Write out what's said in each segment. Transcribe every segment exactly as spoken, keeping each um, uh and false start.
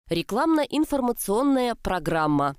Рекламно-информационная программа.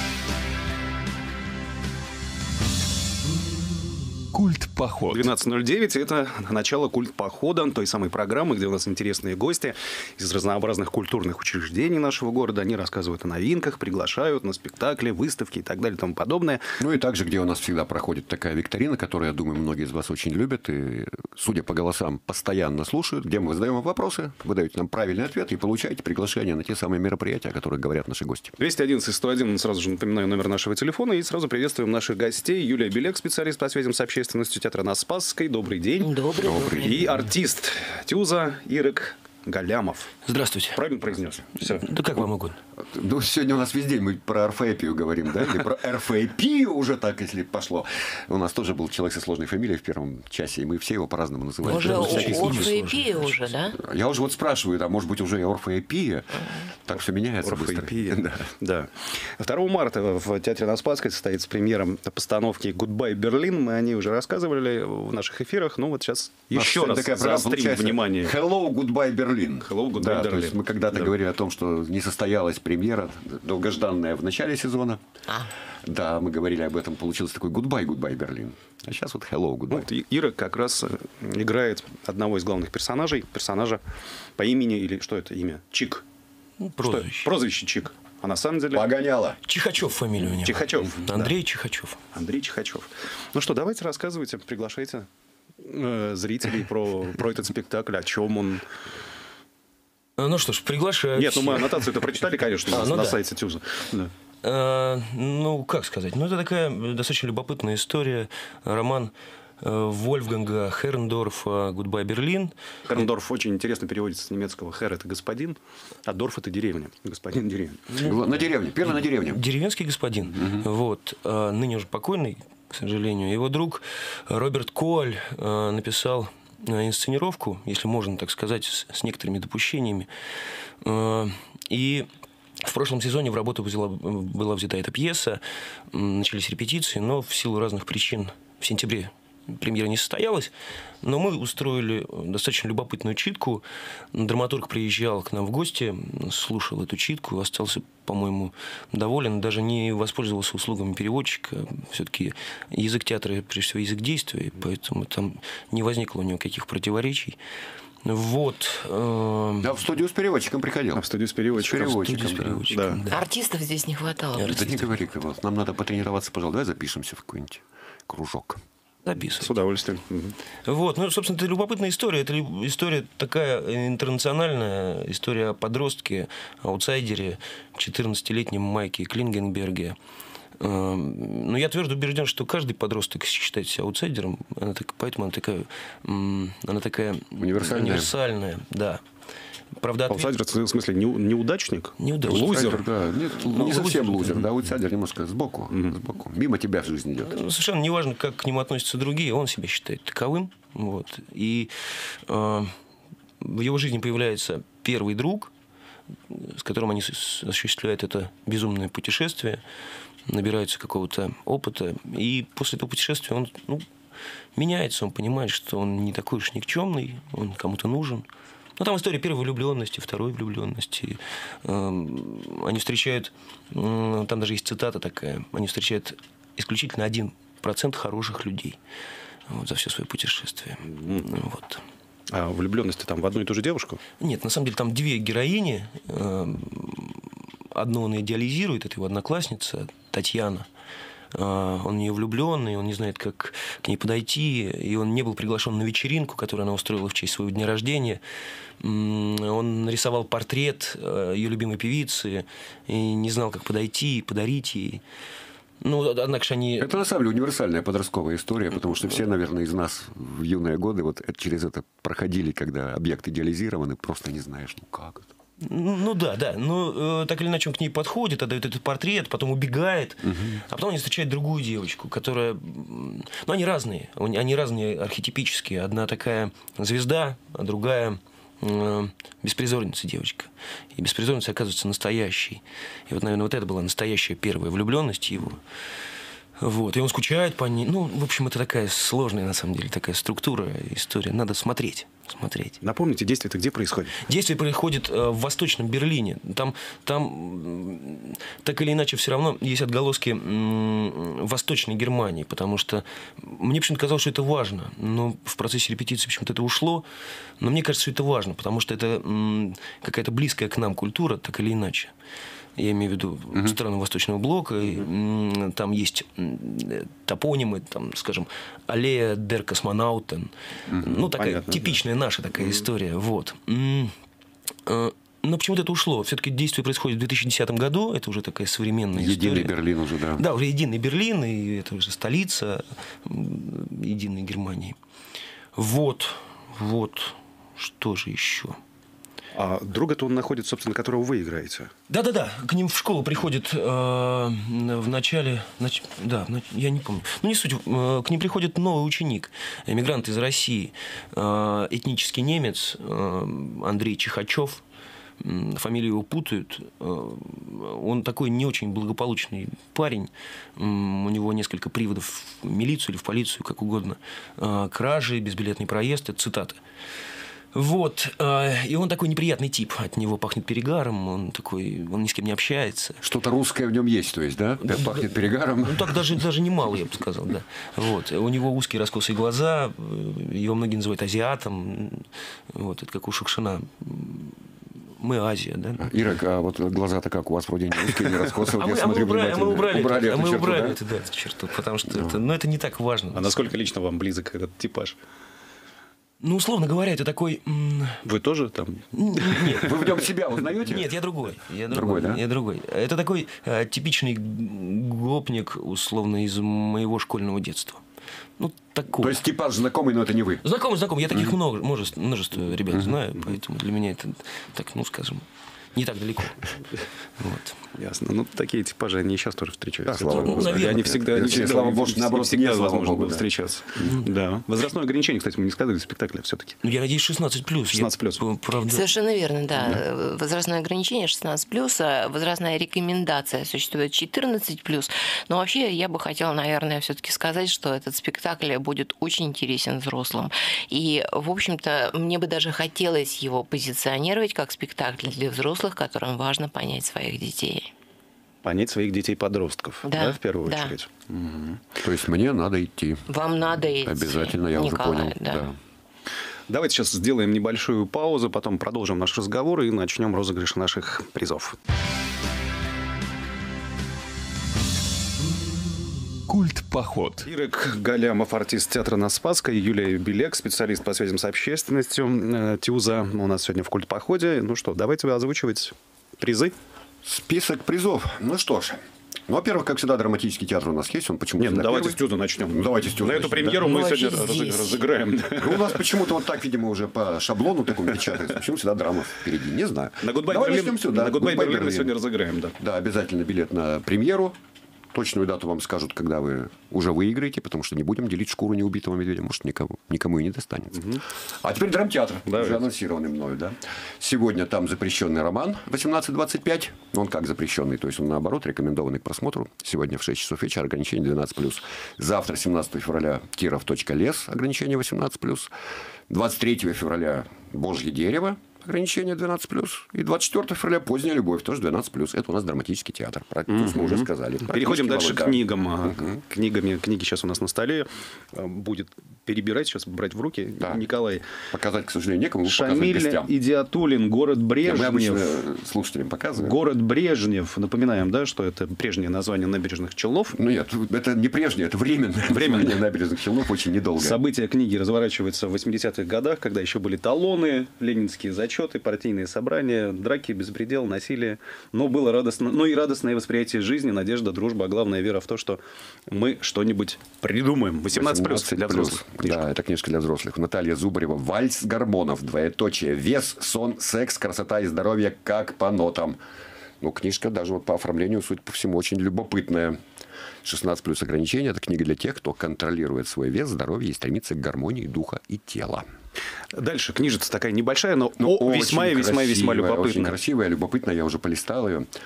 Культ поход. двенадцать ноль девять – это начало культ похода, той самой программы, где у нас интересные гости из разнообразных культурных учреждений нашего города. Они рассказывают о новинках, приглашают на спектакли, выставки и так далее и тому подобное. Ну и также, где у нас всегда проходит такая викторина, которую, я думаю, многие из вас очень любят и, судя по голосам, постоянно слушают, где мы задаем вопросы, вы даете нам правильный ответ и получаете приглашение на те самые мероприятия, о которых говорят наши гости. двести одиннадцать сто один, сразу же напоминаю номер нашего телефона, и сразу приветствуем наших гостей. Юлия Белек, специалист по связям с общественностью театра на Спасской. Добрый день. Добрый, добрый. И артист Тюза Ирек Галямов. Здравствуйте. Правильно произнес? Все. Да как вам угодно. Ну, сегодня у нас весь день мы про орфоэпию говорим, да? Или про эрфоэпию уже так, если пошло. У нас тоже был человек со сложной фамилией в первом часе, и мы все его по-разному называем. Уже орфоэпия уже, да? Я уже вот спрашиваю, а может быть уже и орфоэпия? Так все меняется Орфоэпия. быстро. Да. Да. второго марта в Театре на Спасской состоится премьера постановки «Гудбай, Берлин». Мы о ней уже рассказывали в наших эфирах. Ну вот сейчас еще раз заострим внимание. Hello, Goodbye, Берлин. Hello, Goodbye, да, Берлин. То есть мы когда-то да. говорили о том, что не состоялась премьера, долгожданная в начале сезона. А. Да, мы говорили об этом. Получился такой Goodbye, Goodbye, Берлин. А сейчас вот Hello, Goodbye. Вот Ира как раз играет одного из главных персонажей. Персонажа по имени, или что это имя? Чик. Прозвище. Что? Прозвище Чик. А на самом деле... Погоняла. Чихачев фамилия у него. Чихачев. Андрей да. Чихачев. Андрей Чихачев. Ну что, давайте рассказывайте, приглашайте э, зрителей про, про этот спектакль, о чем он. Ну что ж, приглашаю. Нет, ну мы аннотацию-то прочитали, конечно, а, ну на да. сайте Тюза. Да. А, ну, как сказать? Ну, это такая достаточно любопытная история. Роман Вольфганга Херндорфа «Гудбай, Берлин». Херндорф очень интересно переводится с немецкого. Хер – это господин, а Дорф – это деревня. Господин – деревня. На деревне. Первый на деревне. Деревенский господин. Угу. Вот. А, ныне уже покойный, к сожалению. Его друг Роберт Коаль а, написал инсценировку, если можно так сказать, с, с некоторыми допущениями. А, и в прошлом сезоне в работу взяла, была взята эта пьеса, начались репетиции, но в силу разных причин в сентябре премьера не состоялась, но мы устроили достаточно любопытную читку. Драматург приезжал к нам в гости, слушал эту читку, остался, по-моему, доволен, даже не воспользовался услугами переводчика. Все-таки язык театра, прежде всего, язык действия, поэтому там не возникло у него каких противоречий. Вот. Э... Да, в студию с переводчиком приходил. А в студию с переводчиком. С переводчиком, студию с переводчиком да. да. Артистов здесь не хватало. Да не говори, нам надо потренироваться, пожалуйста. Давай запишемся в какой-нибудь кружок. Записывать. С удовольствием. Вот, ну, собственно, это любопытная история. Это история такая интернациональная, история о подростке, аутсайдере, четырнадцатилетнем Майке Клингенберге. Но я твердо убежден, что каждый подросток считает себя аутсайдером, она так, поэтому она такая, она такая универсальная. универсальная, да. Правда, аутсайдер, в смысле, не, неудачник? Неудачник. Лузер? Да. Нет, ну, не совсем лузер, лузер, да, аутсайдер немножко сбоку, mm-hmm. сбоку. Мимо тебя в жизни идет. Совершенно неважно, как к нему относятся другие, он себя считает таковым. Вот. И э, в его жизни появляется первый друг, с которым они осуществляют это безумное путешествие, набираются какого-то опыта. И после этого путешествия он ну, меняется, он понимает, что он не такой уж никчемный, он кому-то нужен. Ну, там история первой влюбленности, второй влюбленности. Они встречают, там даже есть цитата такая, они встречают исключительно один процент хороших людей вот, за все свое путешествие. Вот. А влюбленности там в одну и ту же девушку? Нет, на самом деле там две героини. Одну он идеализирует, это его одноклассница Татьяна. Он в нее влюбленный, он не знает, как к ней подойти, и он не был приглашен на вечеринку, которую она устроила в честь своего дня рождения. Он нарисовал портрет ее любимой певицы и не знал, как подойти и подарить ей. Ну, однако же они... Это, на самом деле, универсальная подростковая история, потому что все, наверное, из нас в юные годы вот через это проходили, когда объект идеализирован, и просто не знаешь, ну как это. Ну да, да. Но э, так или иначе он к ней подходит, отдает этот портрет, потом убегает, угу. а потом они встречают другую девочку, которая... Ну, они разные. Они разные архетипические. Одна такая звезда, а другая э, беспризорница девочка. И беспризорница оказывается настоящей. И вот, наверное, вот это была настоящая первая влюбленность его. Вот. И он скучает по ней. Ну, в общем, это такая сложная, на самом деле, такая структура, история. Надо смотреть. смотреть. Напомните, действие-то где происходит? Действие происходит э, в Восточном Берлине. Там, там так или иначе все равно есть отголоски м, Восточной Германии, потому что мне почему-то казалось, что это важно. Но в процессе репетиции почему-то это ушло. Но мне кажется, что это важно, потому что это м, какая-то близкая к нам культура, так или иначе. Я имею в виду uh-huh. страны Восточного блока. Uh-huh. И, там есть топонимы, там, скажем, аллея дер Космонаутен. Uh-huh. Ну, такая Понятно, типичная да. наша такая uh-huh. история. Вот. Но почему-то это ушло. Все-таки действие происходит в две тысячи десятом году. Это уже такая современная единый история. Единый Берлин уже, да. Да, уже единый Берлин. И это уже столица единой Германии. Вот. Вот. Что же еще? А друга-то он находит, собственно, которого вы играете. Да-да-да, к ним в школу приходит э, в начале... Нач, да, я не помню. Ну, не суть. Э, к ним приходит новый ученик, эмигрант из России, э, этнический немец э, Андрей Чихачев. Э, фамилию его путают. Э, он такой не очень благополучный парень. Э, у него несколько приводов в милицию или в полицию, как угодно. Э, кражи, безбилетный проезд, это цитаты. Вот. И он такой неприятный тип. От него пахнет перегаром. Он такой, он ни с кем не общается. Что-то русское в нем есть, то есть, да? Пахнет перегаром. Ну, так даже, даже немало, я бы сказал, да. Вот. У него узкие раскосые глаза. Его многие называют азиатом. Вот. Это как у Шукшина. Мы Азия, да? Ирок, а вот глаза-то как у вас вроде не узкие, не раскосые. А мы, а мы убрали, а мы убрали, убрали, это, а мы черту, убрали да? это, да, эту черту, потому что это, ну, это не так важно. А насколько лично вам близок этот типаж? Ну, условно говоря, это такой... Вы тоже там? Нет. Вы в нем себя узнаете? Нет, я другой. Я другой, другой, да? Я другой. Это такой э, типичный гопник, условно, из моего школьного детства. Ну, такой. То есть типаж знакомый, но это не вы? Знакомый, знакомый. Я таких mm-hmm. много, множество, множество ребят mm-hmm. знаю, поэтому для меня это так, ну, скажем, не так далеко. Вот. Ясно. Ну, такие типажи, они и сейчас тоже встречаются. Да, слава ну, богу. Наверное, они всегда, они всегда, слава богу, наоборот, всегда не, возможно богу, было да. встречаться. Mm-hmm. Да. Возрастное ограничение, кстати, мы не сказали, спектакля все-таки. Ну, я надеюсь, шестнадцать плюс. шестнадцать плюс. Правда... Совершенно верно, да. да. Возрастное ограничение шестнадцать плюс, а возрастная рекомендация существует четырнадцать плюс. Но вообще я бы хотела, наверное, все-таки сказать, что этот спектакль будет очень интересен взрослым. И, в общем-то, мне бы даже хотелось его позиционировать как спектакль для взрослых, которым важно понять своих детей. Понять своих детей-подростков, да, да в первую да. очередь. Угу. То есть мне надо идти. Вам надо идти. Обязательно, я Николай, уже понял. Да. Да. Давайте сейчас сделаем небольшую паузу, потом продолжим наш разговор и начнем розыгрыш наших призов. Культ-поход. Ирек Галямов, артист театра на Спасской, Юлия Белек, специалист по связям с общественностью, ТЮЗа у нас сегодня в культ-походе. Ну что, давайте озвучивать призы. Список призов. Ну что ж. Ну, во-первых, как всегда, драматический театр у нас есть. Он почему-то Нет, ну давайте с ТЮЗа начнем. Ну, давайте с ТЮЗа На эту начнем, премьеру да? мы Ну, сегодня здесь. разыграем. Ну, у нас почему-то вот так, видимо, уже по шаблону такому печатается. Почему всегда драма впереди? Не знаю. На Гудбай Давай Берлин, начнем все, да. на Гудбай Гудбай Берлин мы Берлин. сегодня разыграем, да. Да, обязательно билет на премьеру. Точную дату вам скажут, когда вы уже выиграете, потому что не будем делить шкуру неубитого медведя, может, никому, никому и не достанется. Угу. А теперь драмтеатр, да, уже анонсированный мною. Да? Сегодня там запрещенный роман восемнадцать двадцать пять. Он как запрещенный, то есть он наоборот рекомендованный к просмотру. Сегодня в шесть часов вечера ограничение двенадцать плюс. Завтра, семнадцатого февраля, Киров.лес, ограничение восемнадцать плюс. двадцать третьего февраля Божье дерево. Ограничение двенадцать плюс. И двадцать четвёртого февраля «Поздняя любовь», тоже двенадцать плюс. Это у нас драматический театр. Про mm-hmm. мы уже сказали. Переходим дальше к книгам. Mm-hmm. Книгами, книги сейчас у нас на столе. Будет перебирать, сейчас брать в руки. Да. Николай. Показать, к сожалению, некому. Шамиль Идиатуллин, «Город Брежнев». Мы обычно слушателям показываем. «Город Брежнев». Напоминаем, да, что это прежнее название набережных Челнов. Ну нет, это не прежнее, это временное. Временное набережных Челнов, очень недолго. События книги разворачиваются в восьмидесятых годах, когда еще были талоны, ленинские зачеты, партийные собрания, драки, беспредел, насилие. Но было радостно, ну и радостное восприятие жизни, надежда, дружба, а главная вера в то, что мы что-нибудь придумаем. восемнадцать плюс для взрослых. Книжка. Да, это книжка для взрослых. Наталья Зубарева. «Вальс гормонов. Двоеточие. Вес, сон, секс, красота и здоровье как по нотам». Ну, книжка даже вот по оформлению, судя по всему, очень любопытная. шестнадцать плюс ограничения. Это книга для тех, кто контролирует свой вес, здоровье и стремится к гармонии духа и тела. Дальше книжица такая небольшая, но ну, весьма и весьма весьма любопытная. Очень красивая, любопытная. Я уже полистал ее.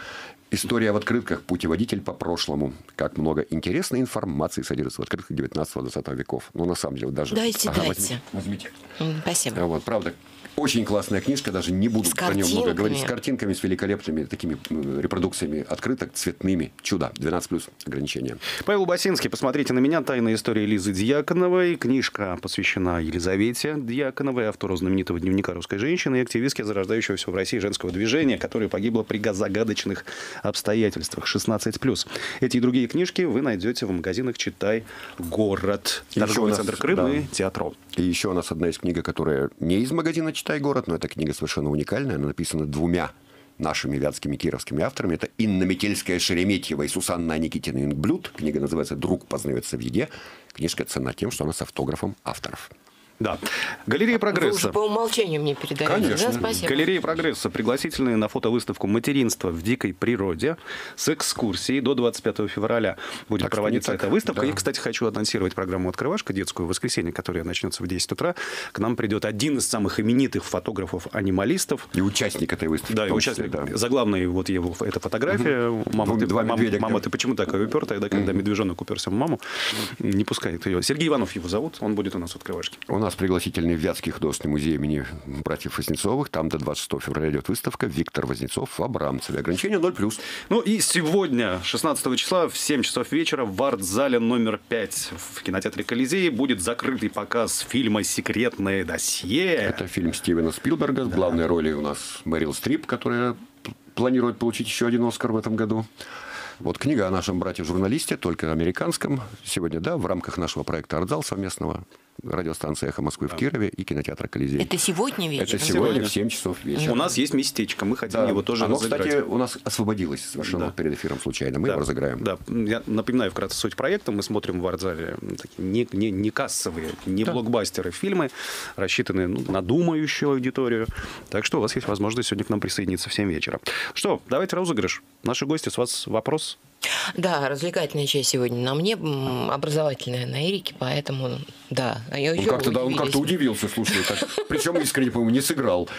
История в открытках. Путеводитель по прошлому. Как много интересной информации содержится в открытках девятнадцатого-двадцатого веков. Ну, на самом деле, даже... Дайте, ага, дайте. Возьмите. возьмите. Спасибо. Вот, правда, очень классная книжка, даже не буду С про нее много картинками. говорить. С картинками, с великолепными такими репродукциями открыток, цветными. Чудо. двенадцать плюс ограничения. Павел Басинский, посмотрите на меня. Тайная история Лизы Дьяконовой. Книжка посвящена Елизавете Дьяконовой, автору знаменитого дневника русской женщины и активистке зарождающегося в России женского движения, которая погибла при загадочных обстоятельствах. шестнадцать плюс. Эти и другие книжки вы найдете в магазинах «Читай город». Торговый центр Крым да. и Театрол. И еще у нас одна из книг, которая не из магазина «Читай город», но эта книга совершенно уникальная. Она написана двумя нашими вятскими кировскими авторами. Это Инна Метельская-Шереметьева и Сусанна Никитина Ингблюд. Книга называется «Друг познается в еде». Книжка ценна тем, что она с автографом авторов. Да. Галерея Вы уже прогресса. по умолчанию мне передаете, Конечно. да? Спасибо. Галерея прогресса. Пригласительные на фотовыставку «Материнство в дикой природе» с экскурсией до двадцать пятого февраля будет Так что проводиться не так, эта выставка. да. И, кстати, хочу анонсировать программу «Открывашка» детскую в воскресенье, которая начнется в десять утра. К нам придет один из самых именитых фотографов-анималистов. И участник этой выставки. Да, в и том числе, участник. да. Заглавная вот его эта фотография. Угу. Мама, ты, Два мама, медведя, мама, да. ты почему такая упертая, да, когда медвежонок уперся в маму, не пускает ее. Сергей Иванов его зовут, он будет у нас в «Открывашке». У нас пригласительный Вятский художественный музей имени братьев Вознецовых. Там до двадцать шестого февраля идет выставка «Виктор Вознецов в Абрамцеве». Ограничение ноль плюс. Ну и сегодня, шестнадцатого числа, в семь часов вечера в арт-зале номер пять в кинотеатре «Колизей» будет закрытый показ фильма «Секретное досье». Это фильм Стивена Спилберга. В главной роли у нас Мэрил Стрип, которая планирует получить еще один «Оскар» в этом году. Вот книга о нашем брате-журналисте, только американском. Сегодня, да, в рамках нашего проекта «Артзал» совместного. Радиостанция «Эхо Москвы» в Кирове и кинотеатр «Колизей». Это сегодня вечером? Это сегодня в семь часов вечера. У нас есть местечко, мы хотим Да. его тоже Оно, разыграть. кстати, у нас освободилось совершенно Да. перед эфиром случайно. Мы Да, его разыграем. Да, я напоминаю вкратце суть проекта. Мы смотрим в арт-зале такие не, не, не кассовые, не Да. блокбастеры фильмы, рассчитанные ну, на думающую аудиторию. Так что у вас есть возможность сегодня к нам присоединиться в семь вечера. Что, давайте розыгрыш. Наши гости, с вас вопрос? Да, развлекательная часть сегодня на мне, м, образовательная на Эрике, поэтому да. А я Он еще как-то, да, он удивились. как-то удивился, слушай. Так, причем искренне, по-моему, не сыграл.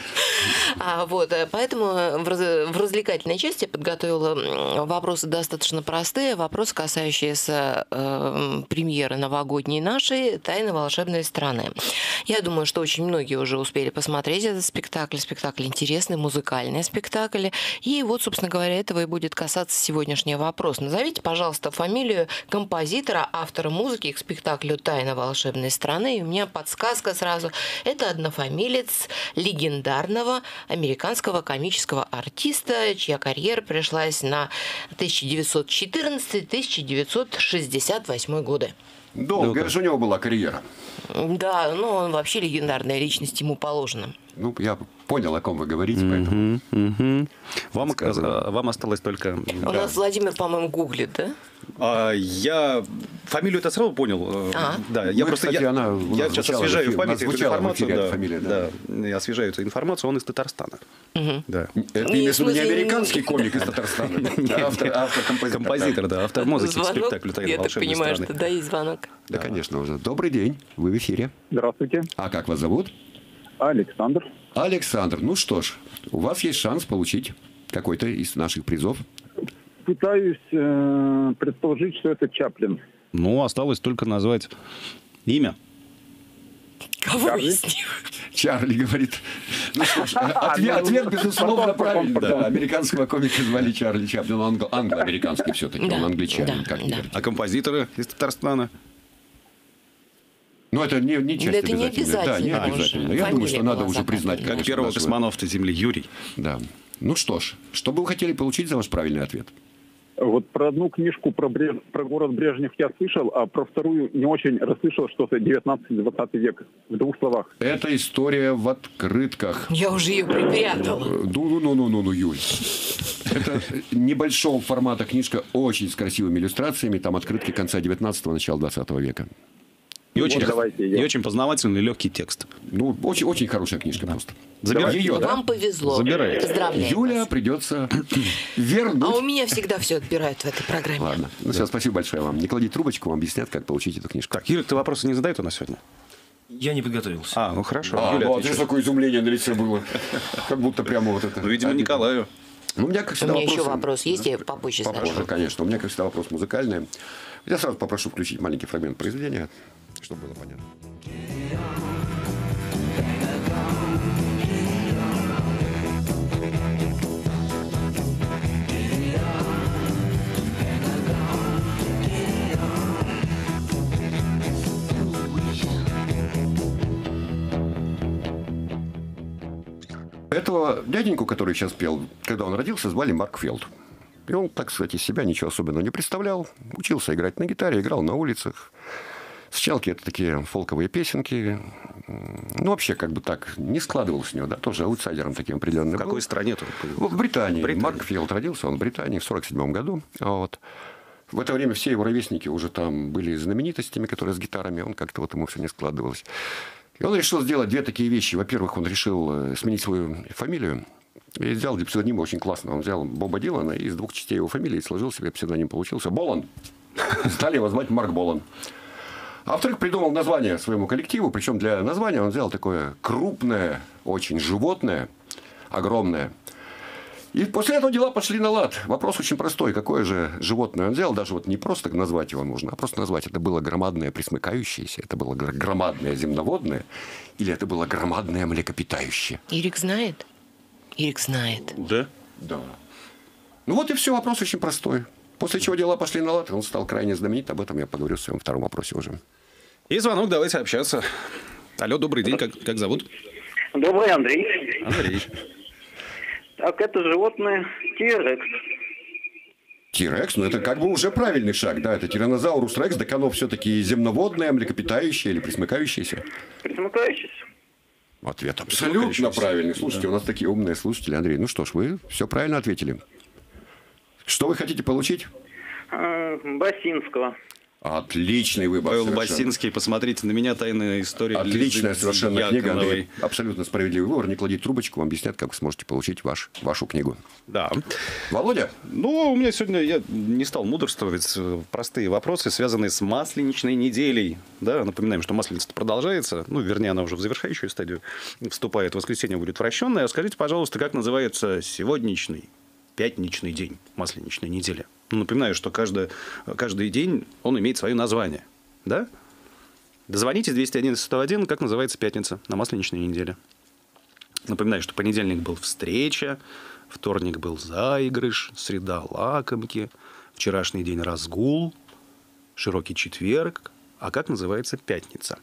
А, вот, э, поэтому в, раз- в развлекательной части я подготовила м, вопросы достаточно простые, вопросы, касающиеся э, премьеры новогодней нашей «Тайны волшебной страны». Я думаю, что очень многие уже успели посмотреть этот спектакль. Спектакль интересный, музыкальный спектакль. И вот, собственно говоря, этого и будет касаться сегодняшний вопрос. Назовите, пожалуйста, фамилию композитора, автора музыки к спектаклю «Тайна волшебной страны». И у меня подсказка сразу. Это однофамилец легендарного американского комического артиста, чья карьера пришлась на тысяча девятьсот четырнадцатый — тысяча девятьсот шестьдесят восьмой годы. Долгая же у него была карьера. Да, ну он вообще легендарная личность, ему положено. Ну, я понял, о ком вы говорите, поэтому... Мгм. Вам, Сказано. э, вам осталось только... У нас Владимир, по-моему, гуглит, да? А, я фамилию это сразу понял. э, А. Да, я Мы, просто кстати, я, она у я нас сейчас звучала в освежаю эфире, в памяти у нас эту звучала в информацию. эфире Да, эта фамилия, да. да, я освежаю эту информацию. Он из Татарстана. Да. Это Не, имеется в виду не в смысле, американский комик из Татарстана, а автор, автор-композитор. Композитор, да, автор музыки к Звонок? спектаклю «Тайна Я так волшебной понимаю, страны». что да, есть звонок. Да, конечно, уже. Добрый день, вы в эфире. Здравствуйте, А как вас зовут? Александр. Александр. Ну что ж, у вас есть шанс получить какой-то из наших призов. Пытаюсь э, предположить, что это Чаплин. Ну, осталось только назвать имя. Кого Чарли? из них? Чарли говорит. Ну что ж, ответ, ответ безусловно, Потом, правильный. потом, Да, потом. американского комика звали Чарли Чаплин. Он англо- англо-американский все-таки, Да, он англичанин, да, как ни да. говори. А композиторы из Татарстана? Ну, это не, не часть Это не обязательная. Да, не обязательно уже. обязательно. Я Фамилия думаю, что надо была уже признать, заказана. Как конечно, первого нашего- космонавта Земли Юрий. Да. Ну что ж, что бы вы хотели получить за ваш правильный ответ? Вот про одну книжку про, Бреж- про город Брежнев я слышал, а про вторую не очень расслышал, что это девятнадцатый-двадцатый век. В двух словах. Это история в открытках. Я уже ее припрятала. Ну, ну, ну, ну, ну, Юль. Это небольшого формата книжка, очень с красивыми иллюстрациями. Там открытки конца девятнадцатого, начала двадцатого века. И Вот очень, давайте и её. очень познавательный, легкий текст. Ну, очень, очень хорошая книжка просто. Забирай. Ее, да? Вам повезло. Забирайте. Поздравляю Юля вас. придется А у вернуть. меня всегда все отбирают в этой программе. Ладно. Ну, все, спасибо большое вам. Не кладите трубочку, вам объяснят, как получить эту книжку. Так, Юрий, ты вопросы не задает у нас сегодня? Я не подготовился. А, ну хорошо. А, Юля вот, отвечает. видишь, такое изумление на лице было. Как будто прямо вот это. Ну, видимо, обидно. Николаю. Ну, у меня, как всегда, у меня вопросы... еще вопрос есть, я попозже Попозже, задам. конечно. У меня, как всегда, вопрос музыкальный. Я сразу попрошу включить маленький фрагмент произведения, чтобы было понятно. Этого дяденьку, который сейчас пел, когда он родился, звали Марк Фелд. И он, так сказать, из себя ничего особенного не представлял. Учился играть на гитаре, играл на улицах. Сначала это такие фолковые песенки. Ну, вообще, как бы так, не складывалось у него, да, тоже аутсайдером таким определенным. В какой был. стране-то? В Британии. Британия. Марк Фелд родился, он в Британии в сорок седьмом году. Вот. В это время все его ровесники уже там были знаменитостями, которые с гитарами. Он как-то вот ему все не складывалось. И он решил сделать две такие вещи. Во-первых, он решил сменить свою фамилию. И сделал для псевдонима очень классно. Он взял Боба Дилана и из двух частей его фамилии сложил себе псевдоним. Получился Болан. Стали его звать Марк Болан. А во-вторых, придумал название своему коллективу. Причем для названия он взял такое крупное, очень животное, огромное. И после этого дела пошли на лад. Вопрос очень простой. Какое же животное он взял? Даже вот не просто назвать его нужно, а просто назвать. Это было громадное пресмыкающееся, это было громадное земноводное, или это было громадное млекопитающее? Ирик знает? Ирик знает. Да? Да. Ну вот и все. Вопрос очень простой. После чего дела пошли на лад, он стал крайне знаменит. Об этом я поговорю в своем втором вопросе уже. И звонок, давайте общаться. Алло, добрый день, как, как зовут? Добрый, Андрей. Андрей. Так, это животное T-Rex. T-Rex, ну это как бы уже правильный шаг, да, это тираннозаурус рекс, так оно все-таки земноводное, млекопитающее или пресмыкающееся? Пресмыкающееся. Ответ абсолютно правильный. Слушайте, у нас такие умные слушатели, Андрей. Ну что ж, вы все правильно ответили. Что вы хотите получить? Э, Басинского. Отличный выбор. Павел совершенно. Басинский, посмотрите на меня, тайная история. Отличная Лизы совершенно книга, Яковлевой. Андрей. Абсолютно справедливый выбор. Не кладите трубочку, вам объяснят, как вы сможете получить ваш, вашу книгу. Да. Володя? Ну, у меня сегодня, я не стал мудрствовать, простые вопросы, связанные с масленичной неделей. Да, напоминаем, что масленица продолжается, ну, вернее, она уже в завершающую стадию вступает. В воскресенье будет вращенная. Скажите, пожалуйста, как называется сегодняшний пятничный день масленичной недели? Ну, напоминаю, что каждый, каждый день он имеет свое название. Да? Дозвонитесь двести одиннадцать сто один, как называется пятница на масленичной неделе. Напоминаю, что понедельник был встреча, вторник был заигрыш, среда лакомки, вчерашний день разгул, широкий четверг. А как называется пятница?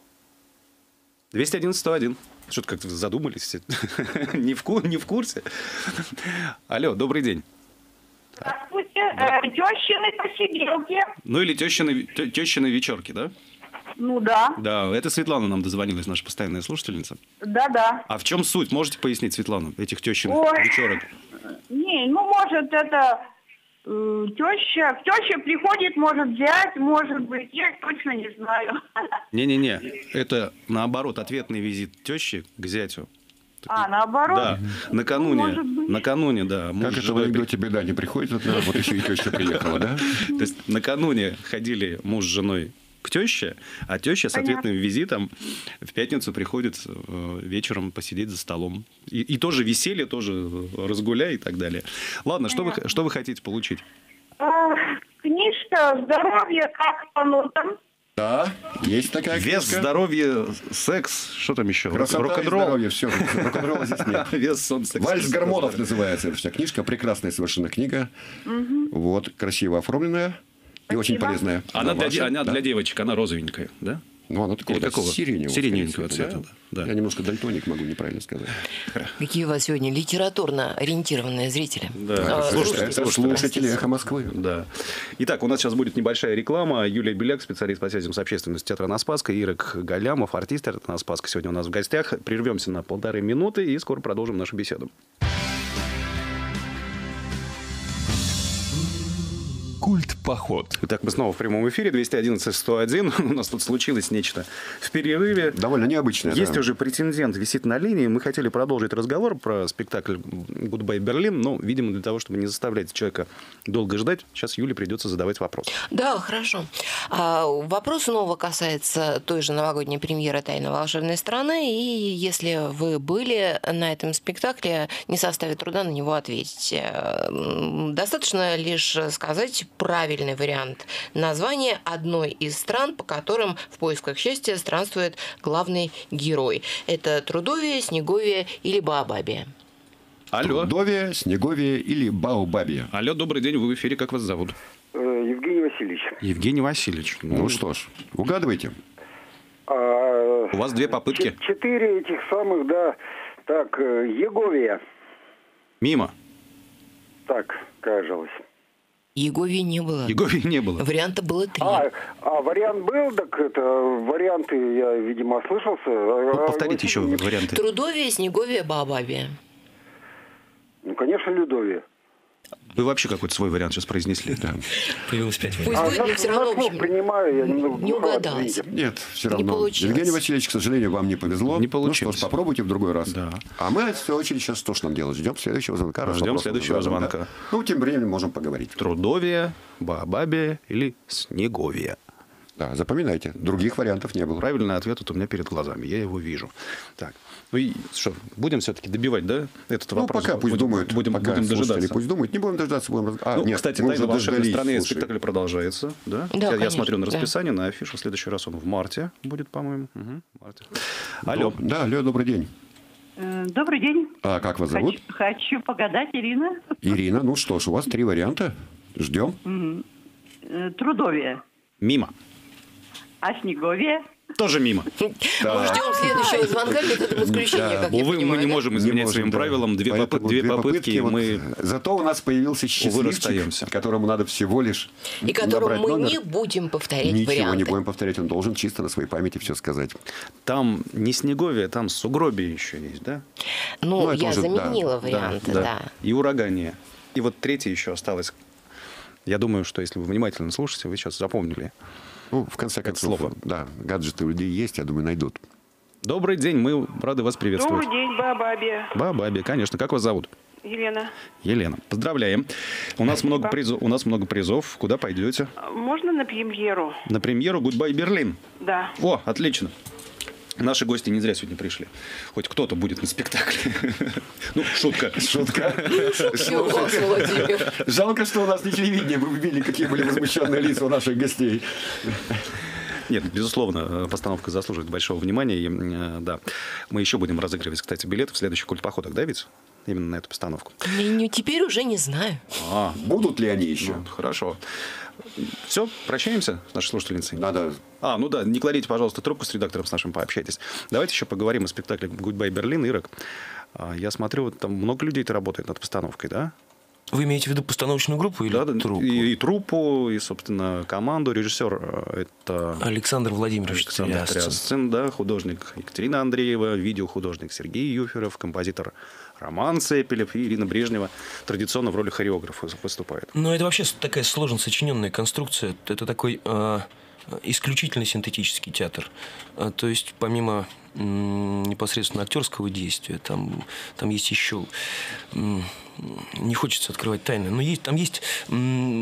двести одиннадцать сто один. Что-то как-то задумались все. не, в ку- не в курсе. Алло, добрый день. Здравствуйте. Э, тещины посиделки. Ну или тещины, тё- тещины вечерки, да? Ну да. Да, это Светлана нам дозвонилась, наша постоянная слушательница. Да-да. А в чем суть? Можете пояснить, Светлана, этих тещиных Ой. вечерок? Не, ну может это э, теща. Теща приходит, может взять, может быть. Я точно не знаю. Не-не-не, это наоборот ответный визит тещи к зятю. А, наоборот? Да, накануне, Может быть. накануне, да. муж Как с это в женой анекдоте беда не приходит, вот, да, вот еще и теща приехала, да? То есть накануне ходили муж с женой к теще, а теща с ответным визитом в пятницу приходит э, вечером посидеть за столом. И, и тоже веселье, тоже разгуляй и так далее. Ладно, что вы, что вы хотите получить? Э, книжка «Здоровье как по нотам». Да, есть такая Вес, книжка. здоровье, секс, что там еще? Красота и Рок-н-ролл. здоровье, все, рок-н-ролла здесь нет. Вес, сон, секс. Вальс гормонов называется эта вся книжка. Прекрасная совершенно книга. Вот, красиво оформленная и очень полезная. Она, для, ваша, она да. для девочек, она розовенькая, да? Ну, она такого, Или да, какого? сиреневого. Сиреневенького скорее всего, цвета, да. Да. Я немножко дальтоник, могу неправильно сказать. Какие у вас сегодня литературно ориентированные зрители? Да. А, Слушайте, слушатели. это слушатели «Эхо Москвы». Да. Итак, у нас сейчас будет небольшая реклама. Юлия Беляк, специалист по связям с общественностью театра «На Спасской», Ирок Галямов, артист театра «На Спасской», сегодня у нас в гостях. Прервемся на полторы минуты и скоро продолжим нашу беседу. Культ-поход. Итак, мы снова в прямом эфире. двести одиннадцать сто один. У нас тут случилось нечто в перерыве. Довольно необычное. Есть да. уже претендент, висит на линии. Мы хотели продолжить разговор про спектакль «Гудбай, Берлин». Но, видимо, для того, чтобы не заставлять человека долго ждать, сейчас Юле придется задавать вопрос. Да, хорошо. А, вопрос снова касается той же новогодней премьеры «Тайны волшебной страны». И если вы были на этом спектакле, не составит труда на него ответить. Достаточно лишь сказать правильный вариант названия одной из стран, по которым в поисках счастья странствует главный герой. Это Трудовия, Снеговия или Баобабия. Алло. Трудовия, Снеговия или Баобабия. Алло, добрый день. Вы в эфире. Как вас зовут? Евгений Васильевич. Евгений Васильевич. Ну, ну что ж, угадывайте. А, У вас две попытки. Четыре этих самых, да. Так, Еговия. Мимо. Так, кажалось. Еговии не было. Еговии не было. Варианта было три. А, а вариант был, так это варианты я, видимо, ослышался. Ну, повторите а, еще не... варианты. Трудовия, Снеговия, Баобабия. Ну, конечно, Людовия. Вы вообще какой-то свой вариант сейчас произнесли. Да. Появилось пять Пусть вариантов. будет, А, но все равно, в общем, принимаю, я немного не угадалось. Нет, все Не равно. получилось. Евгений Васильевич, к сожалению, вам не повезло. Не получилось. Ну что ж, попробуйте в другой раз. Да. А мы, в свою очередь, сейчас что ж нам делать? Ждем следующего звонка. раз Ждем вопрос следующего задан, звонка. да. Ну, тем временем можем поговорить. Трудовия, Баобабия или Снеговия. Да, запоминайте. Других вариантов не было. Правильный ответ вот у меня перед глазами. Я его вижу. Так. Ну и что, будем все-таки добивать, да, этот Ну, вопрос? пока пусть будем, думают. Будем, пока будем слушатели дожидаться. пусть думают. Не будем дождаться. Будем... А, Ну, нет, кстати, мы «Тайна уже волшебной дождались, страны» слушай. спектакль продолжается. Да? Да, я, я конечно, смотрю на да. расписание, на афишу. В следующий раз он в марте будет, по-моему. Угу, в марте. Алло. Доб- Да, алло, добрый день. Э, Добрый день. А как вас зовут? Хочу, хочу погадать, Ирина. Ирина. Ну что ж, у вас три варианта. Ждем. Э, Трудовия. Мимо. А Снеговия? Тоже мимо. Мы ждем следующего звонка, методом исключения, как я Увы, мы понимаю, не да? можем Не изменять можем, своим да. правилам. Две, Поэтому попы- две две попытки, вот. мы... Зато у нас появился счастливчик, расстаемся. которому надо всего лишь И которому набрать мы номер. не будем повторять Ничего варианты. не будем повторять, он должен чисто на своей памяти все сказать. Там не Снеговия, там Сугробия еще есть, да? Ну, Ну, это я уже, да, заменила да, варианты, да. да. И Урагания. И вот третье еще осталось. Я думаю, что если вы внимательно слушаете, вы сейчас запомнили. Ну, в конце концов, слово. да, гаджеты у людей есть, я думаю, найдут. Добрый день, мы рады вас приветствовать. Добрый день, Баобабия. Баобабия, конечно. Как вас зовут? Елена. Елена. Поздравляем. У нас, много призов, у нас много призов. Куда пойдете? Можно на премьеру? На премьеру «Гудбай, Берлин». Да. О, отлично. Наши гости не зря сегодня пришли. Хоть кто-то будет на спектакле. Ну, шутка. Шутка. Шутки у вас, Владимир. Жалко, что у нас не телевидение, вы видели, какие были возмущенные лица у наших гостей. Нет, безусловно, постановка заслуживает большого внимания. И, э, да. Мы еще будем разыгрывать, кстати, билеты в следующих культпоходах, да, ведь? Именно на эту постановку. Не, не, теперь уже не знаю. А, Будут ли они еще? ну, хорошо. Все, прощаемся с нашей слушательницей? Надо... А, ну да, не кладите, пожалуйста, трубку с редактором с нашим, пообщайтесь. Давайте еще поговорим о спектакле «Гудбай, Берлин», Ирок. Я смотрю, вот там много людей-то работает над постановкой, да? Вы имеете в виду постановочную группу или Да, да, труппу? И, и труппу, и, собственно, команду. Режиссер – это Александр Владимирович Александр Трясцин. Трясцин, да, художник Екатерина Андреева, видеохудожник Сергей Юферов, композитор Роман Цепелев и Ирина Брежнева традиционно в роли хореографа выступает. Ну, это вообще такая сложно сочиненная конструкция. Это такой э, исключительно синтетический театр. А, то есть, помимо м, непосредственно актерского действия, там, там есть еще... М, не хочется открывать тайны, но есть, там есть м,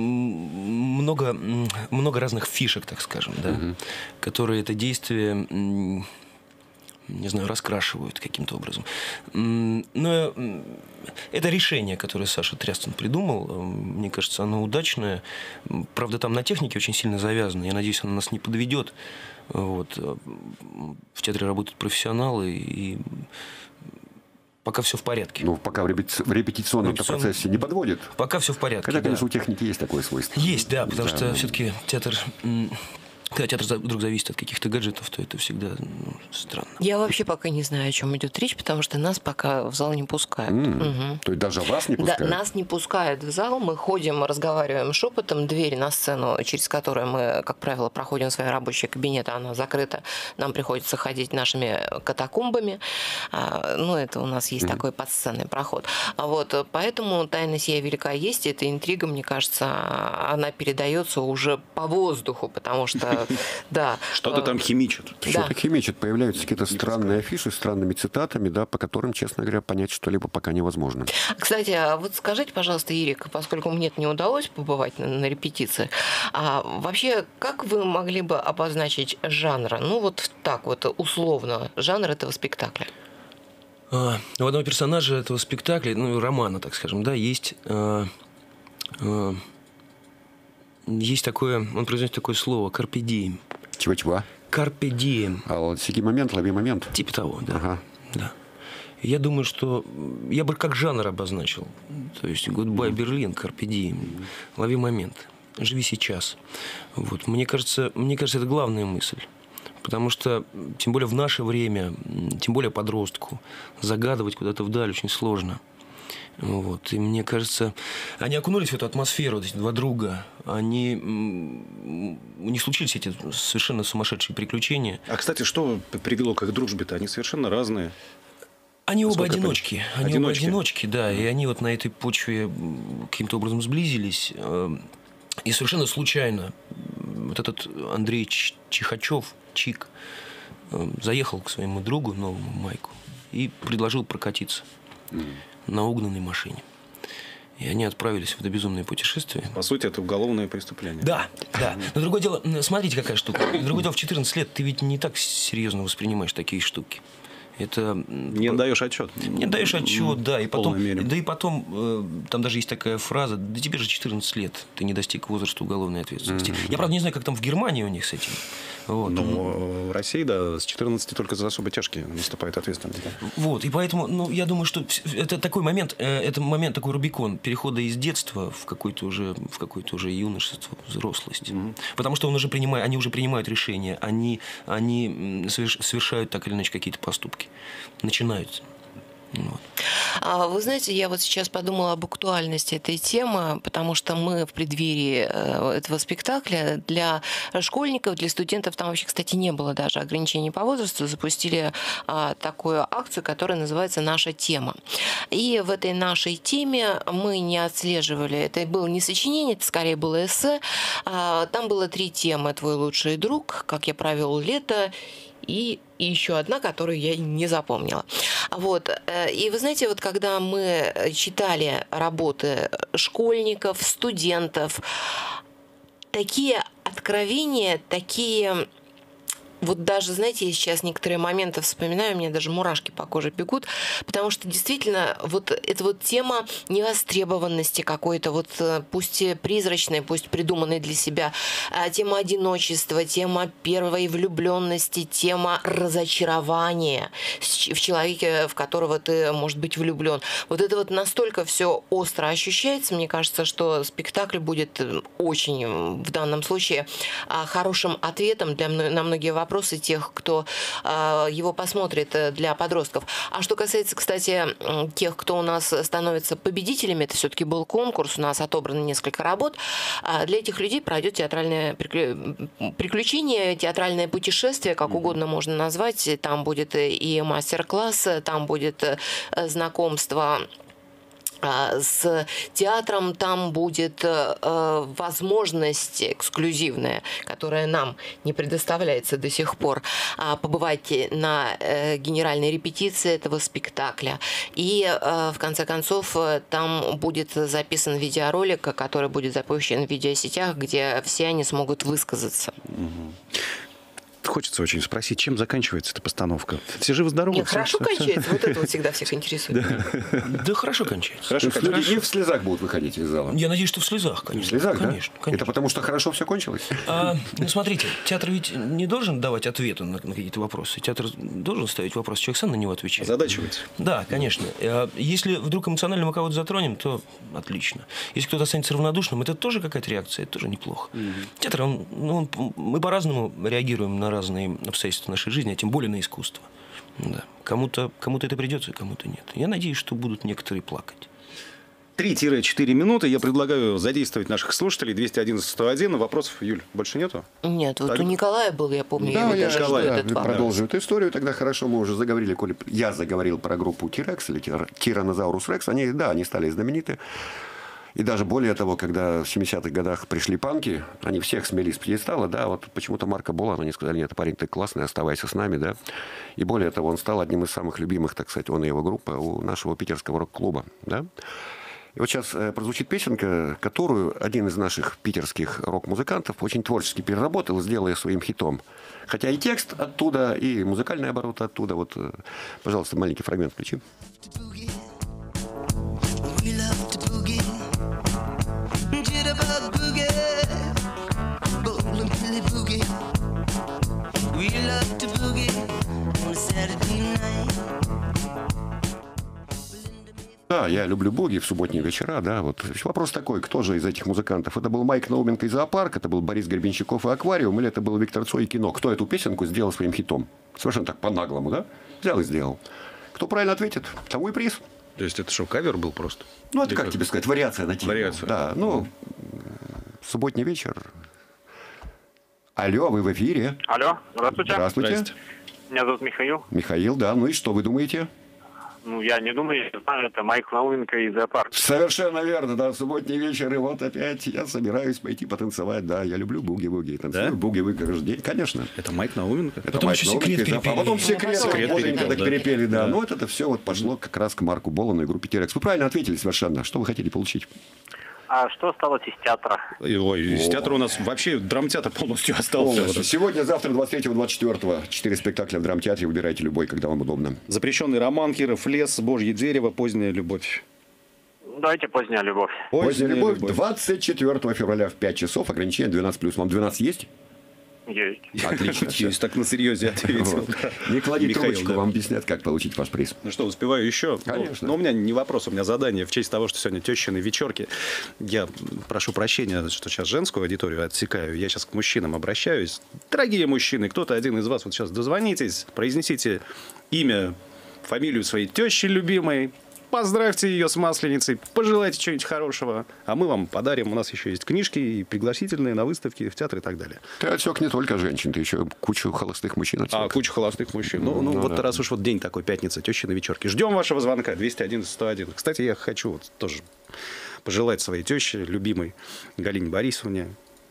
много, м, много разных фишек, так скажем, да, Мгм. которые это действие... м, не знаю, раскрашивают каким-то образом. М, Но м, это решение, которое Саша Трясцин придумал, м, мне кажется, оно удачное. М, Правда, там на технике очень сильно завязано. Я надеюсь, оно нас не подведет. Вот. В театре работают профессионалы, и пока все в порядке. Ну, пока в репети- в репетиционном Репетиционном- процессе не подводит. Пока все в порядке. Хотя, да. конечно, у техники есть такое свойство. Есть, да, потому Да, что да. все-таки театр м, когда театр вдруг зависит от каких-то гаджетов, то это всегда ну, странно. Я вообще пока не знаю, о чем идет речь, потому что нас пока в зал не пускают. Mm. Угу. То есть даже вас не пускают? Да, нас не пускают в зал, мы ходим, разговариваем шепотом, дверь на сцену, через которую мы, как правило, проходим в свои рабочие кабинеты, она закрыта, нам приходится ходить нашими катакомбами, ну, это у нас есть mm. такой подсценный проход. Вот, поэтому тайна сия велика есть, и эта интрига, мне кажется, она передается уже по воздуху, потому что, да. Что-то там химичат. Что-то химичат, появляются какие-то странные афиши с странными цитатами, да, по которым, честно говоря, понять что-либо пока невозможно. Кстати, а вот скажите, пожалуйста, Ирик, поскольку мне не удалось побывать на, на репетиции, а вообще, как вы могли бы обозначить жанр? Ну, вот так вот, условно, жанр этого спектакля. А, у одного персонажа этого спектакля, ну, романа, так скажем, да, есть... А, а, есть такое, он произносит такое слово «carpe diem». Чего-чего? «Carpe diem». А вот сиди момент, лови момент. Типа того, да. Ага. Да. Я думаю, что я бы как жанр обозначил. То есть «Goodbye, Берлин», «Carpe diem». Лови момент. Живи сейчас. Вот. Мне кажется, мне кажется, это главная мысль. Потому что, тем более в наше время, тем более подростку, загадывать куда-то вдаль очень сложно. Вот. И мне кажется, они окунулись в эту атмосферу, эти два друга. Они, у них случились эти совершенно сумасшедшие приключения. А, кстати, что привело к их дружбе-то? Они совершенно разные. Они оба одиночки. Они одиночки. оба одиночки, да. И они вот на этой почве каким-то образом сблизились. И совершенно случайно вот этот Андрей Чихачев, Чик, заехал к своему другу, новому Майку, и предложил прокатиться mm. на угнанной машине. И они отправились в это безумное путешествие. По сути, это уголовное преступление. Да, да. Но другое дело, смотрите, какая штука. Другое дело, в четырнадцать лет ты ведь не так серьезно воспринимаешь такие штуки. Это... Не отдаешь отчет. Не отдаешь отчет, да. И потом, мере. да и потом, э, там даже есть такая фраза: да тебе же четырнадцать лет, ты не достиг возраста уголовной ответственности. Mm-hmm. Я, правда, не знаю, как там в Германии у них с этим. Вот. Но в России, да, с четырнадцати только за особо тяжкие наступает ответственность. Вот, и поэтому, ну, я думаю, что это такой момент, это момент, такой Рубикон перехода из детства в какое-то уже, в какое-то уже юношество, взрослость. Mm-hmm. Потому что он уже принимает, они уже принимают решения, они, они совершают так или иначе какие-то поступки. Начинают. Вот. Вы знаете, я вот сейчас подумала об актуальности этой темы, потому что мы в преддверии этого спектакля для школьников, для студентов, там вообще, кстати, не было даже ограничений по возрасту, запустили такую акцию, которая называется «Наша тема». И в этой нашей теме мы не отслеживали, это было не сочинение, это скорее было эссе, там было три темы: «Твой лучший друг», «Как я провел лето» и и еще одна, которую я не запомнила. Вот. И вы знаете, вот когда мы читали работы школьников, студентов, такие откровения, такие... Вот даже, знаете, я сейчас некоторые моменты вспоминаю, у меня даже мурашки по коже бегут, потому что действительно вот эта вот тема невостребованности какой-то, вот пусть призрачной, пусть придуманной для себя, тема одиночества, тема первой влюбленности, тема разочарования в человеке, в которого ты, может быть, влюблен. Вот это вот настолько все остро ощущается, мне кажется, что спектакль будет очень в данном случае хорошим ответом для, на многие вопросы. Вопросы тех, кто э, его посмотрит, для подростков. А что касается, кстати, тех, кто у нас становится победителями, это все-таки был конкурс, у нас отобрано несколько работ, э, для этих людей пройдет театральное приклю... приключение, театральное путешествие, как угодно можно назвать. Там будет и мастер-класс, там будет знакомство с театром, там будет э, возможность эксклюзивная, которая нам не предоставляется до сих пор, э, побывать на э, генеральной репетиции этого спектакля. И э, в конце концов там будет записан видеоролик, который будет запущен в видеосетях, где все они смогут высказаться. хочется очень спросить, чем заканчивается эта постановка? Все живы-здоровы? Нет, все- хорошо все- все? кончается. Вот это вот всегда всех интересует. Да хорошо кончается. Хорошо, То есть люди не в слезах будут выходить из зала. Я надеюсь, что в слезах, В конечно. слезах, да? Конечно, конечно. Это потому, что хорошо все кончилось? А, ну, смотрите, театр ведь не должен давать ответы на, на какие-то вопросы. Театр должен ставить вопрос, человек сам на него отвечает. Озадачивать. Да, конечно. А Если вдруг эмоционально мы кого-то затронем, то отлично. Если кто-то останется равнодушным, это тоже какая-то реакция, это тоже неплохо. Театр, он, ну, он- мы по-разному реагируем на разные обстоятельства нашей жизни, а тем более на искусство. Да. Кому-то, кому-то это придется, кому-то нет. Я надеюсь, что будут некоторые плакать. три-четыре минуты. Я предлагаю задействовать наших слушателей. двести одиннадцать сто один. Вопросов, Юль, больше нету? Нет, вот Так. у Николая был, я помню, Да, его я даже жду Николай, этот да, вопрос. продолжим эту историю. Тогда хорошо, мы уже заговорили, коли я заговорил про группу T-Rex или Тир- Tyrannosaurus Rex. Они, да, они стали знамениты. И даже более того, когда в семидесятых годах пришли панки, они всех смели с пьедестала, да, вот почему-то Марко Болан, они сказали, нет, парень, ты классный, оставайся с нами, да. И более того, он стал одним из самых любимых, так сказать, он и его группа у нашего питерского рок-клуба, да. И вот сейчас э, прозвучит песенка, которую один из наших питерских рок-музыкантов очень творчески переработал, сделал ее своим хитом. Хотя и текст оттуда, и музыкальный оборот оттуда. Вот, э, пожалуйста, маленький фрагмент включи. We love to boogie, jitterbug boogie, bowling Billy boogie. We love to boogie on a Saturday night. Да, я люблю буги в субботние вечера, да, вот. Вопрос такой, кто же из этих музыкантов? Это был Майк Науменко и Зоопарк, это был Борис Гребенщиков и Аквариум, или это был Виктор Цой и Кино? Кто эту песенку сделал своим хитом? Совершенно так по-наглому, да? Взял и сделал. Кто правильно ответит, тому и приз. То есть это что, кавер был просто? Ну, это Или как тебе сказать, вариация на тему. Вариация. Да, ну, субботний вечер. Алло, вы в эфире. Алло, здравствуйте. Здравствуйте. Здрасте. Меня зовут Михаил. Михаил, да, ну и что вы думаете? Ну, я не думаю, я знаю, это Майк Науменко и Зоопарк. Совершенно верно, да, субботний вечер, и вот опять я собираюсь пойти потанцевать, да, я люблю буги-буги, танцую Да? буги-вуги каждый день, конечно. Это Майк Науменко? Это Потом Майк еще Науменко «Секрет» и Зоопарк. А потом перепели. секрет, «Секрет» бодренько перепел, так да. перепели, да. Да. Ну, вот это все вот пошло как раз к Марку Болану и группе T-Rex. Вы правильно ответили совершенно. Что вы хотели получить? А что осталось из театра? Ой, из театра у нас вообще драмтеатр полностью остался. Полностью. Сегодня, завтра, двадцать третьего, двадцать четвёртого. Четыре спектакля в драмтеатре. Выбирайте любой, когда вам удобно. Запрещенный роман, Киров лес, Божье дерево, поздняя любовь. Давайте «Поздняя любовь». Поздняя любовь. двадцать четвёртого февраля в пять часов. Ограничение двенадцать плюс. Вам двенадцать есть? Есть. Отлично. Есть, так на серьезе ответил. Вот. Не клади Михаил, трубочку, да. вам объяснят, как получить ваш приз. Ну что, успеваю еще? Конечно. Ну, у меня не вопрос, у меня задание. В честь того, что сегодня тещины вечерки, я прошу прощения, что сейчас женскую аудиторию отсекаю. Я сейчас к мужчинам обращаюсь. Дорогие мужчины, кто-то один из вас вот сейчас дозвонитесь, произнесите имя, фамилию своей тещи любимой, поздравьте ее с Масленицей, пожелайте чего-нибудь хорошего, а мы вам подарим. У нас еще есть книжки и пригласительные на выставки, в театр и так далее. Ты отсек не только женщин, ты еще кучу холостых мужчин отсек. А, куча холостых мужчин. Ну, ну, Ну, вот да. раз уж вот день такой, пятница, тещины вечерки. Ждем вашего звонка, двести одиннадцать сто один. Кстати, я хочу вот тоже пожелать своей теще, любимой Галине Борисовне,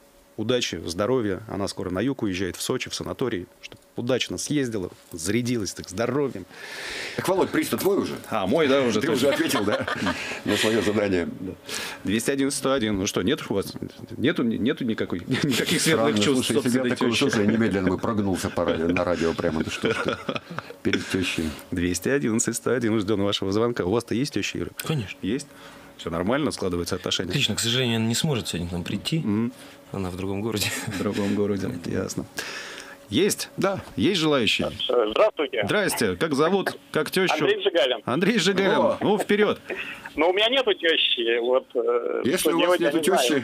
удачи, здоровья. Она скоро на юг уезжает, в Сочи, в санаторий, чтобы удачно съездила, зарядилась так здоровьем. Так, Володь, приз-то твой уже? А, мой, да, уже Ты тоже. уже ответил, да, на свое задание. двести одиннадцать сто один. Ну что, нет у вас? Нету, нету никакой, никаких светлых Странно, чувств слушай, если бы собственной я такой тещи. услышал, я немедленно бы прогнулся по радио, на радио прямо. Да что ж ты, перед тещей. двести одиннадцать сто один. Ждем вашего звонка. У вас-то есть теща, Ира? Конечно. Есть? Все нормально, складывается отношения? Отлично, к сожалению, она не сможет сегодня к нам прийти. Она в другом городе. В другом городе, ясно. Есть? Да. Есть желающие? Здравствуйте. Здрасте. Как зовут? Как тещу? Андрей Жигалин. Андрей Жигалин. О. Ну, вперед. Но у меня нету тещи. Вот, э, Если что у вас делать, я нету не знаю. тещи,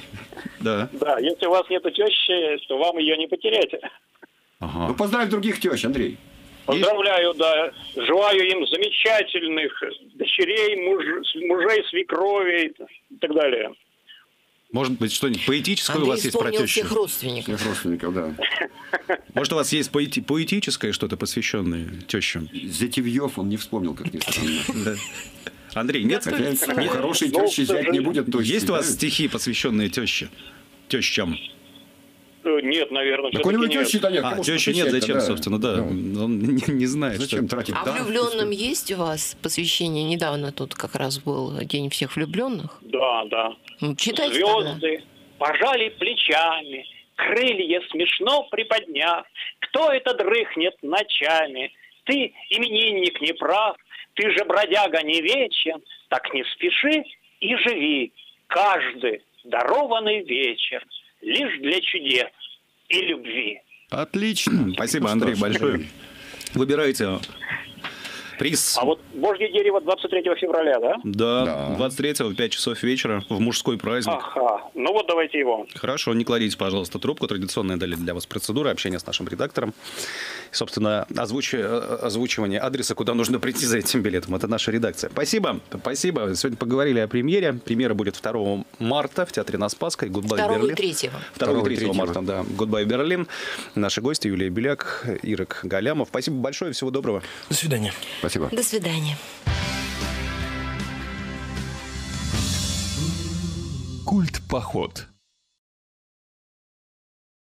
Да. Да, если у вас нету тещи, то вам ее не потерять. Ага. ну поздравь других тещ, Андрей. Поздравляю, да. Желаю им замечательных дочерей, муж- мужей, свекровей и так далее. Может быть, что-нибудь поэтическое у Андрей вас есть про вспомнил тещу? всех родственников. Всех родственников, да. Может, у вас есть поэти- поэтическое что-то, посвященное тещам? Зятевьев он не вспомнил, как ни странно. Да. Андрей, нет? Хотя такой Нет? хорошей Ну, тещи взять не будет точно. Есть у вас да? стихи, посвященные теще? Тещам? Э, Нет, наверное, Так у него все-таки нет. тещи-то нет. А, кому ж тещи нет, посвящать-то, зачем, да. собственно, да. Ну, Он не, не знает, Зачем что... тратить? А Да, влюбленным есть у вас посвящение? Недавно тут как раз был День всех влюбленных. Да, да. Ну, читайте тогда. Звезды пожали плечами, крылья смешно приподняв. Кто это дрыхнет ночами? Ты, именинник, не прав, ты же, бродяга, не вечен, так не спеши и живи каждый дарованный вечер лишь для чудес и любви. Отлично. Спасибо, Андрей, большое. Выбирайте приз. А вот Божье дерево двадцать третьего февраля, да? Да, Да. двадцать третьего в пять часов вечера в мужской праздник. Ага, ну вот давайте его. Хорошо, не кладите, пожалуйста, трубку. Традиционная дали для вас процедура общения с нашим редактором. И, собственно, озвучи... озвучивание адреса, куда нужно прийти за этим билетом. Это наша редакция. Спасибо. Спасибо. Сегодня поговорили о премьере. Премьера будет второго марта в Театре на Спасской. Goodbye, Второго и Берлин. третьего. второго и третьего третьего. марта, да. Goodbye, Берлин. Наши гости Юлия Беляк, Ирок Галямов. Спасибо большое. Всего доброго. До свидания. Спасибо. До свидания. Культ-поход.